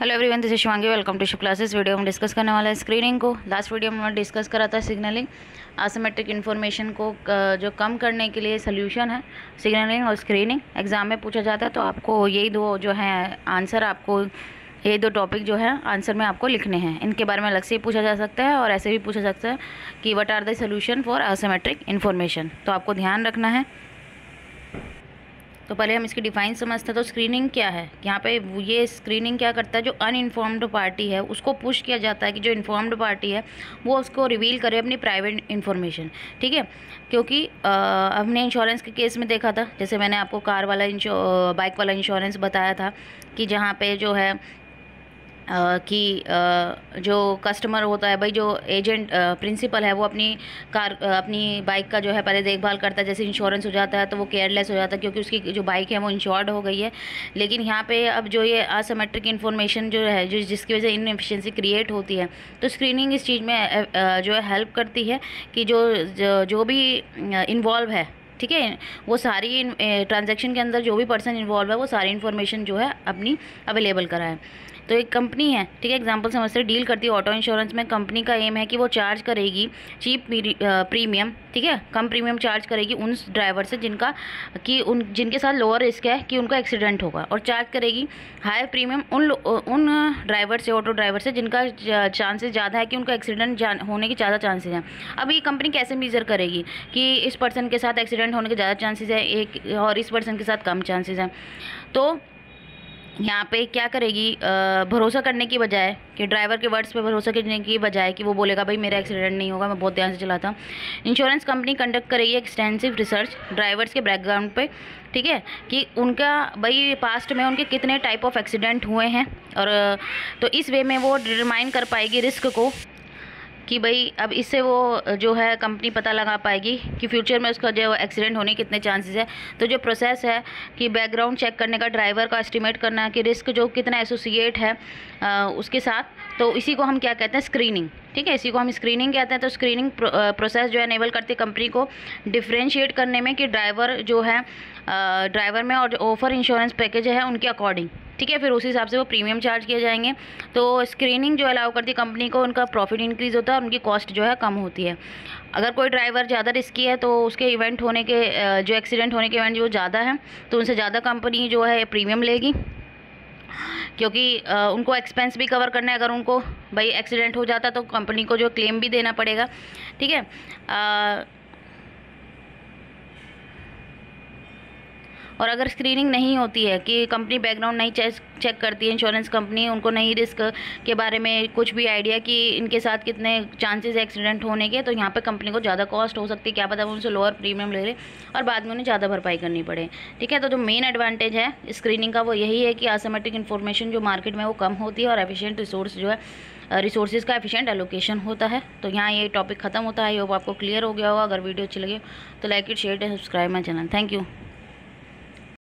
Hello everyone, this is Shivangi. Welcome to Shiv classes. Video में discuss करने वाला है स्क्रीनिंग को। लास्ट वीडियो में हमने डिस्कस करा था सिग्नलिंग, आसिमेट्रिक इन्फॉर्मेशन को जो कम करने के लिए सोल्यूशन है सिग्नलिंग और स्क्रीनिंग। एग्जाम में पूछा जाता है तो आपको यही दो जो है आंसर, आपको ये दो टॉपिक जो है आंसर में आपको लिखने हैं। इनके बारे में अलग से ही पूछा जा सकता है और ऐसे भी पूछा जा सकता है कि what are the solution for asymmetric information, तो आपको ध्यान रखना है। तो पहले हम इसकी डिफाइन समझते हैं। तो स्क्रीनिंग क्या है, यहाँ पे ये स्क्रीनिंग क्या करता है, जो अनइन्फॉर्म्ड पार्टी है उसको पुश किया जाता है कि जो इन्फॉर्म्ड पार्टी है वो उसको रिवील करे अपनी प्राइवेट इन्फॉर्मेशन। ठीक है, क्योंकि हमने इंश्योरेंस के केस में देखा था, जैसे मैंने आपको कार वाला बाइक वाला इंश्योरेंस बताया था कि जहाँ पे जो है जो कस्टमर होता है भाई, जो एजेंट प्रिंसिपल है वो अपनी बाइक का जो है पहले देखभाल करता है। जैसे इंश्योरेंस हो जाता है तो वो केयरलेस हो जाता है क्योंकि उसकी जो बाइक है वो इंश्योर्ड हो गई है। लेकिन यहाँ पे अब जो ये असिमेट्रिक इन्फॉर्मेशन जो है, जिसकी वजह से इनएफिशिएंसी क्रिएट होती है, तो स्क्रीनिंग इस चीज़ में जो है हेल्प करती है कि जो भी इन्वॉल्व है, ठीक है, वो सारी ट्रांजैक्शन के अंदर जो भी पर्सन इन्वॉल्व है वो सारी इन्फॉर्मेशन जो है अपनी अवेलेबल कराए। तो एक कंपनी है, ठीक है, एग्जांपल समझते डील करती है ऑटो इंश्योरेंस में। कंपनी का एम है कि वो चार्ज करेगी चीप प्रीमियम, ठीक है, कम प्रीमियम चार्ज करेगी उन ड्राइवर से जिनके साथ लोअर रिस्क है कि उनका एक्सीडेंट होगा, और चार्ज करेगी हाई प्रीमियम उन ड्राइवर से, ऑटो ड्राइवर से जिनका चांसेस ज़्यादा है कि उनका एक्सीडेंट होने की ज़्यादा चांसेस हैं। अब ये कंपनी कैसे मेजर करेगी कि इस पर्सन के साथ एक्सीडेंट होने के ज़्यादा चांसेस है और इस पर्सन के साथ कम चांसेस हैं। तो यहाँ पे क्या करेगी, भरोसा करने की बजाय, कि ड्राइवर के वर्ड्स पे भरोसा करने की बजाय कि वो बोलेगा भाई मेरा एक्सीडेंट नहीं होगा, मैं बहुत ध्यान से चलाता हूँ, इंश्योरेंस कंपनी कंडक्ट करेगी एक्सटेंसिव रिसर्च ड्राइवर्स के बैकग्राउंड पे, ठीक है, कि उनका भाई पास्ट में उनके कितने टाइप ऑफ एक्सीडेंट हुए हैं। और तो इस वे में वो डिटरमाइन कर पाएगी रिस्क को कि भाई अब इससे वो जो है कंपनी पता लगा पाएगी कि फ्यूचर में उसका जो एक्सीडेंट होने के कितने चांसेस है। तो जो प्रोसेस है कि बैकग्राउंड चेक करने का, ड्राइवर का एस्टिमेट करना कि रिस्क जो कितना एसोसिएट है उसके साथ, तो इसी को हम क्या कहते हैं, स्क्रीनिंग। ठीक है, इसी को हम स्क्रीनिंग कहते हैं। तो स्क्रीनिंग प्रोसेस जो है एनेबल करती है कंपनी को डिफ्रेंशिएट करने में कि ड्राइवर जो है ड्राइवर में और जो ऑफर इंश्योरेंस पैकेज है उनके अकॉर्डिंग, ठीक है, फिर उसी हिसाब से वो प्रीमियम चार्ज किए जाएंगे। तो स्क्रीनिंग जो अलाउ करती है कंपनी को, उनका प्रॉफिट इंक्रीज़ होता है और उनकी कॉस्ट जो है कम होती है। अगर कोई ड्राइवर ज़्यादा रिस्की है तो उसके इवेंट होने के जो एक्सीडेंट होने के इवेंट जो ज़्यादा है तो उनसे ज़्यादा कंपनी जो है प्रीमियम लेगी, क्योंकि उनको एक्सपेंस भी कवर करना है। अगर उनको भाई एक्सीडेंट हो जाता तो कंपनी को जो क्लेम भी देना पड़ेगा, ठीक है। और अगर स्क्रीनिंग नहीं होती है कि कंपनी बैकग्राउंड नहीं चेक करती है, इंश्योरेंस कंपनी उनको नहीं रिस्क के बारे में कुछ भी आइडिया कि इनके साथ कितने चांसेस है एक्सीडेंट होने के, तो यहाँ पे कंपनी को ज़्यादा कॉस्ट हो सकती है। क्या पता वो उनसे लोअर प्रीमियम ले ले और बाद में उन्हें ज़्यादा भरपाई करनी पड़े, ठीक है। तो जो मेन एडवांटेज है स्क्रीनिंग का वो यही है कि असिमेट्रिक इन्फॉर्मेशन जो मार्केट में वो कम होती है और एफिशिएंट रिसोर्स जो है रिसोर्सेज का एफिशिएंट एलोकेशन होता है। तो यहाँ ये टॉपिक खत्म होता है। ये आपको क्लियर हो गया होगा। अगर वीडियो अच्छी लगे तो like it, share and subscribe my channel. Thank you.